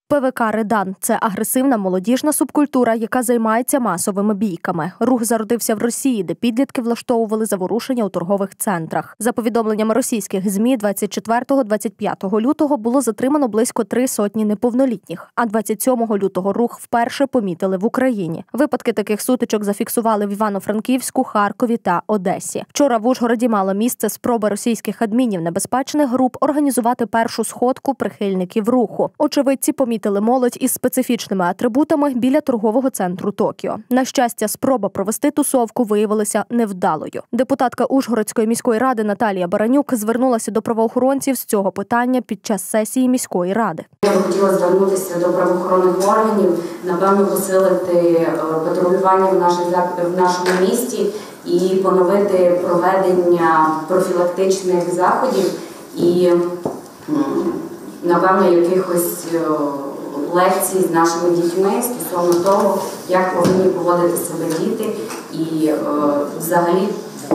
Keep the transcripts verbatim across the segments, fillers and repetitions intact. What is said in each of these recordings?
ПВК «Редан» – це агресивна молодіжна субкультура, яка займається масовими бійками. Рух зародився в Росії, де підлітки влаштовували заворушення у торгових центрах. За повідомленнями російських ЗМІ, двадцять четвертого - двадцять п'ятого лютого було затримано близько три сотні неповнолітніх, а двадцять сьомого лютого рух вперше помітили в Україні. Випадки таких сутичок зафіксували в Івано-Франківську, Харкові та Одесі. Вчора в Ужгороді мала місце спроба російських адмінів небезпечних груп організувати першу сходку прихильників руху. Очевидці помітили молодь із специфічними атрибутами біля торгового центру Токіо. На щастя, спроба провести тусовку виявилася невдалою. Депутатка Ужгородської міської ради Наталія Баранюк звернулася до правоохоронців з цього питання під час сесії міської ради. Я б хотіла звернутися до правоохоронних органів, напевно, посилити патрулювання в нашому місті і поновити проведення профілактичних заходів і, напевно, якихось лекцій з нашими дітьми стосовно того, як повинні поводити себе діти і взагалі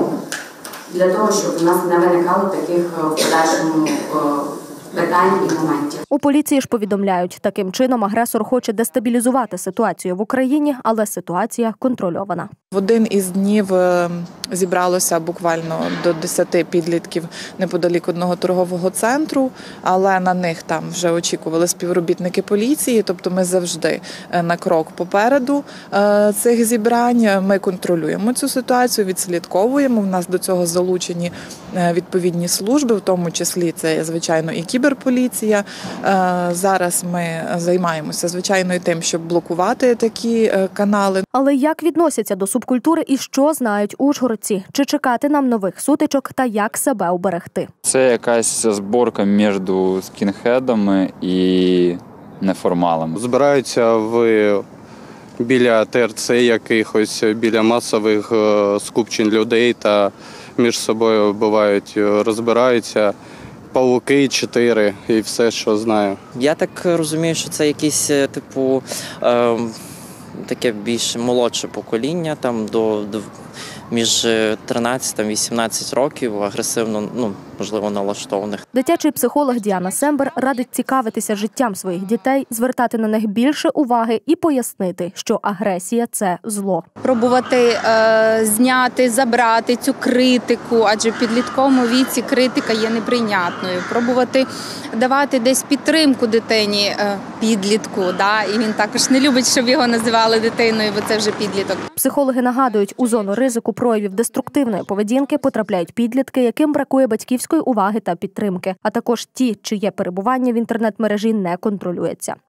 для того, щоб у нас не виникало таких в подальшому питань і моментів. У поліції ж повідомляють, таким чином агресор хоче дестабілізувати ситуацію в Україні, але ситуація контрольована. В один із днів зібралося буквально до десяти підлітків неподалік одного торгового центру, але на них там вже очікували співробітники поліції, тобто ми завжди на крок попереду цих зібрань. Ми контролюємо цю ситуацію, відслідковуємо, в нас до цього залучені відповідні служби, в тому числі це, звичайно, і кіберполіція. Зараз ми займаємося, звичайно, і тим, щоб блокувати такі канали. Але як відносяться до субкультури і що знають ужгородці? Чи чекати нам нових сутичок та як себе уберегти? Це якась зборка між скінхедами і неформалами. Збираються в біля ТРЦ якихось, біля масових скупчень людей та між собою бувають, розбираються. Павуки, чотири і все, що знаю. Я так розумію, що це якісь, типу, е, таке більш молодше покоління, там до, до між тринадцять та вісімнадцять років, агресивно, ну, можливо, налаштованих. Дитячий психолог Діана Сембер радить цікавитися життям своїх дітей, звертати на них більше уваги і пояснити, що агресія – це зло. Пробувати е, зняти, забрати цю критику, адже в підлітковому віці критика є неприйнятною. Пробувати давати десь підтримку дитині, е, підлітку, да? І він також не любить, щоб його називали дитиною, бо це вже підліток. Психологи нагадують, у зону ризику проявів деструктивної поведінки потрапляють підлітки, яким бракує батьківської уваги та підтримки, а також ті, чиє перебування в інтернет-мережі не контролюється.